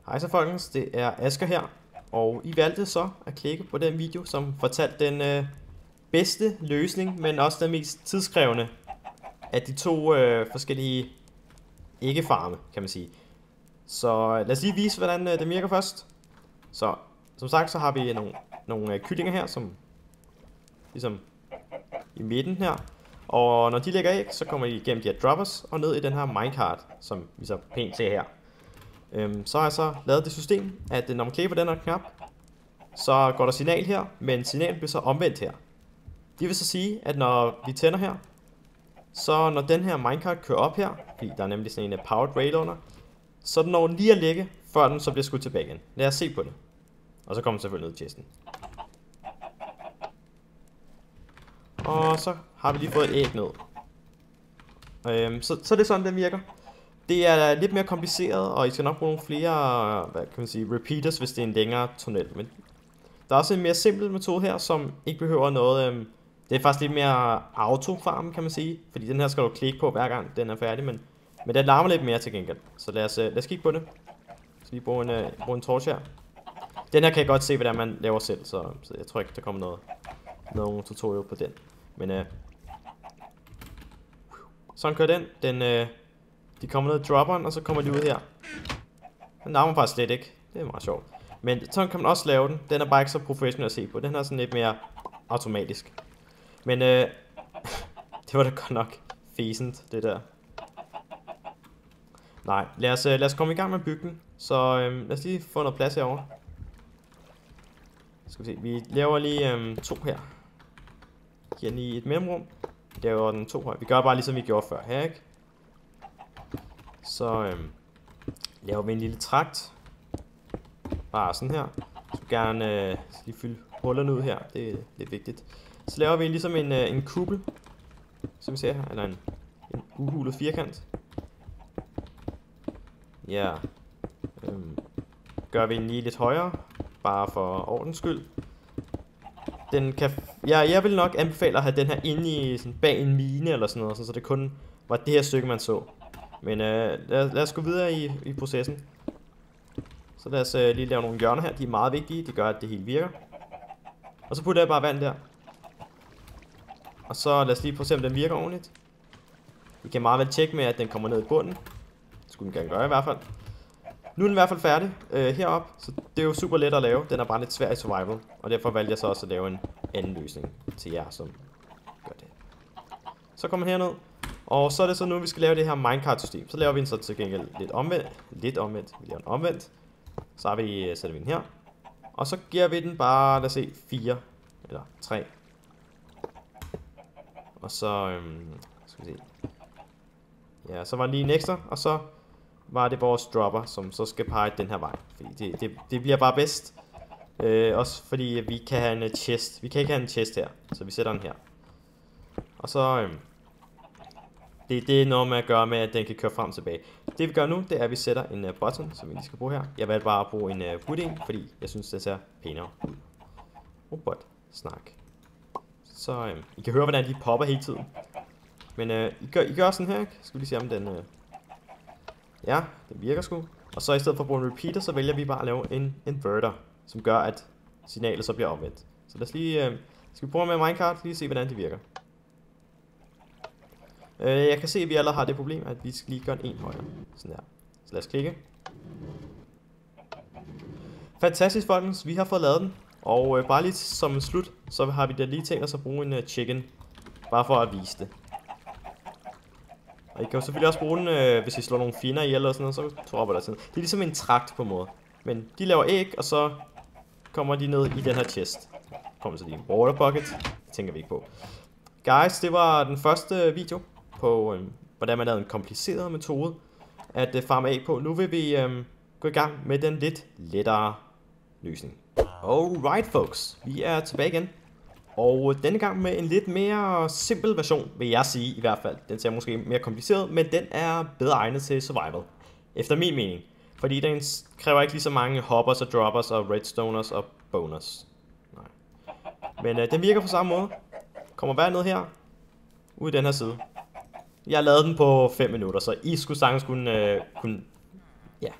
Hej så folkens, det er Asger her, og I valgte så at klikke på den video, som fortalte den bedste løsning, men også den mest tidskrævende af de to forskellige ikke-farme, kan man sige. Så lad os lige vise, hvordan det virker først. Så som sagt, så har vi nogle kyllinger her, som ligesom i midten her. Og når de lægger æg, så kommer de igennem de her droppers og ned i den her minecart, som vi så pænt ser her. Så har jeg så lavet det system, at når man klikker på den her knap, så går der signal her, men signalet bliver så omvendt her. Det vil så sige, at når vi tænder her, så når den her minecart kører op her, fordi der er nemlig sådan en powered rail under, så den når lige at ligge, før den så bliver skudt tilbage igen. Lad os se på det. Og så kommer den selvfølgelig ned i chesten. Og så har vi lige fået et æg ned. Så det er sådan, den virker. Det er lidt mere kompliceret, og I skal nok bruge nogle flere, hvad kan man sige, repeaters, hvis det er en længere tunnel. Men der er også en mere simpel metode her, som ikke behøver noget. Det er faktisk lidt mere autofarm, kan man sige. Fordi den her skal du klikke på hver gang den er færdig, men den larmer lidt mere til gengæld. Så lad os kigge på det. Så lige bruge en torch her. Den her kan jeg godt se, hvordan man laver selv, så jeg tror ikke, der kommer noget tutorial på den. Men sådan kører den. De kommer ned i dropperen, og så kommer de ud her. Den larmer faktisk slet ikke. Det er meget sjovt. Men sådan kan man også lave den. Den er bare ikke så professionel at se på. Den er sådan lidt mere automatisk. Men det var da godt nok fæsent, det der. Nej, lad os komme i gang med bygden. Så lad os lige få noget plads herovre. Skal vi se, vi laver lige 2 her. Giver lige et mellemrum. Vi laver den 2 her. Vi gør bare ligesom vi gjorde før her, ikke? Så laver vi en lille trakt. Bare sådan her. Så gerne lige fylde hullerne ud her. Det er lidt vigtigt. Så laver vi ligesom en kuppel, som vi ser her. Eller en uhulet firkant. Ja. Gør vi den lige lidt højere. Bare for ordens skyld. Den kan, jeg vil nok anbefale at have den her inde i, sådan bag en mine eller sådan noget. Så det kun var det her stykke man så. Men lad os gå videre i processen. Så lad os lige lave nogle hjørner her. De er meget vigtige. Det gør, at det hele virker. Og så putter jeg bare vand der. Og så lad os lige prøve at se, om den virker ordentligt. Vi kan meget vel tjekke med, at den kommer ned i bunden. Det skulle den gerne gøre i hvert fald. Nu er den i hvert fald færdig heroppe. Så det er jo super let at lave. Den er bare lidt svær i survival. Og derfor valgte jeg så også at lave en anden løsning til jer, som gør det. Så kommer herned. Og så er det så nu, vi skal lave det her minecart-system. Så laver vi en så til gengæld lidt omvendt. Vi laver en omvendt. Så har vi, sætter vi den her. Og så giver vi den bare, lad os se, 4 eller 3. Og så, skal vi se. Ja, så var der lige en ekstra, og så var det vores dropper, som så skal pege den her vej. Fordi det bliver bare bedst. Også fordi vi kan have en chest. Vi kan ikke have en chest her, så vi sætter den her. Og så, det er noget med at gøre med, at den kan køre frem og tilbage. Det vi gør nu, det er, at vi sætter en button, som vi lige skal bruge her. Jeg valgte bare at bruge en wood, fordi jeg synes, det ser pænere ud. Robot snak. Så I kan høre, hvordan de popper hele tiden. Men I gør sådan her, ikke? Skal vi lige se, om den... Ja, den virker sgu. Og så i stedet for at bruge en repeater, så vælger vi bare at lave en inverter, som gør, at signalet så bliver omvendt. Så lad os lige... skal vi prøve med minecart, lige se, hvordan det virker. Jeg kan se, at vi allerede har det problem, at vi skal lige gøre en højere. Sådan der. Så lad os klikke. Fantastisk, folkens. Vi har fået lavet den. Og bare lige som en slut, så har vi da lige tænkt os at bruge en chicken. Bare for at vise det. Og I kan jo selvfølgelig også bruge den, hvis I slår nogle fjender ihjel eller sådan noget, så tropper der sådan. Det er ligesom en trakt på en måde. Men de laver æg, og så kommer de ned i den her chest. Kommer så lige en water bucket. Det tænker vi ikke på. Guys, det var den første video på, hvordan man lavede en kompliceret metode at farme æg på. Nu vil vi gå i gang med den lidt lettere løsning. Alright folks, vi er tilbage igen. Og denne gang med en lidt mere simpel version, vil jeg sige i hvert fald. Den ser måske mere kompliceret, men den er bedre egnet til survival. Efter min mening. Fordi den kræver ikke lige så mange hoppers og droppers og redstoners og boners. Nej. Men den virker på samme måde. Kommer hver ned her. Ud i den her side. Jeg lavede den på 5 minutter, så I skulle sagtens kunne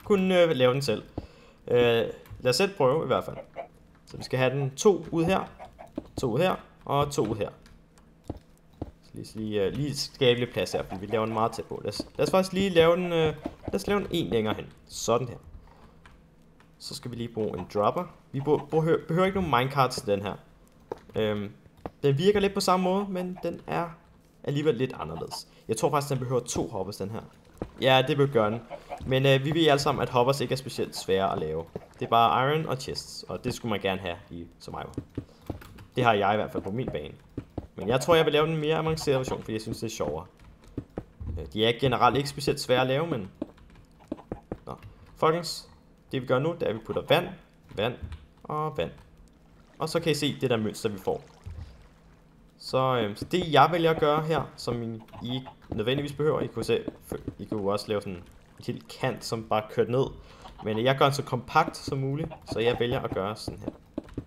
kunne lave den selv. Lad os selv prøve i hvert fald. Så vi skal have den 2 ud her, 2 ud her og 2 ud her. Så lige skabe lidt plads her, fordi vi laver den meget tæt på. Lad os faktisk lige lave den, lad os lave den en længere hen. Sådan her. Så skal vi lige bruge en dropper. Vi behøver ikke nogen minecarts til den her. Den virker lidt på samme måde, men den er alligevel lidt anderledes. Jeg tror faktisk, den behøver 2 hoppers, den her. Ja, det vil gøre den. Men vi ved alle sammen, at hoppers ikke er specielt svære at lave. Det er bare iron og chests, og det skulle man gerne have i Survivor. Det har jeg i hvert fald på min bane. Men jeg tror, jeg vil lave den mere avancerede version, fordi jeg synes, det er sjovere. De er generelt ikke specielt svære at lave, men... Nå. Folkens, det vi gør nu, det er, at vi putter vand, vand og vand. Og så kan I se det der mønster, vi får. Så det jeg vælger at gøre her, som I ikke nødvendigvis behøver, I kunne også lave sådan en lille kant, som bare kørt ned. Men jeg gør den så kompakt som muligt, så jeg vælger at gøre sådan her.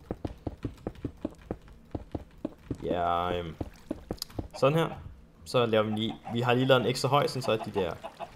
Ja, sådan her. Så laver vi har lige lavet en ekstra høj, så at de der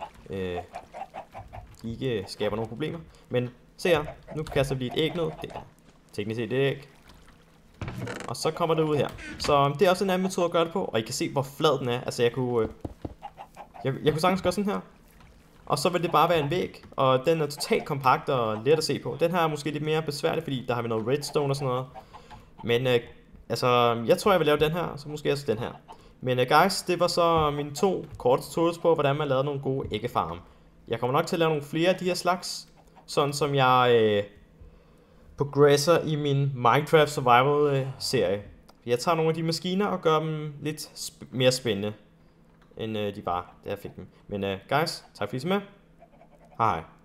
ikke skaber nogle problemer. Men se her, nu kaster vi et æg ned. Det er teknisk set et æg. Og så kommer det ud her. Så det er også en anden metode at gøre det på. Og I kan se, hvor flad den er. Altså jeg kunne sagtens gøre sådan her. Og så vil det bare være en væg. Og den er totalt kompakt og let at se på. Den her er måske lidt mere besværlig, fordi der har vi noget redstone og sådan noget. Men altså, jeg tror jeg vil lave den her. Så måske også den her. Men guys, det var så mine 2 korte tutorials på, hvordan man lavede nogle gode æggefarme. Jeg kommer nok til at lave nogle flere af de her slags. Sådan som jeg progresser i min Minecraft Survival serie. Jeg tager nogle af de maskiner og gør dem lidt mere spændende, end de var, da jeg fik dem. Men guys, tak fordi I så med. Hej.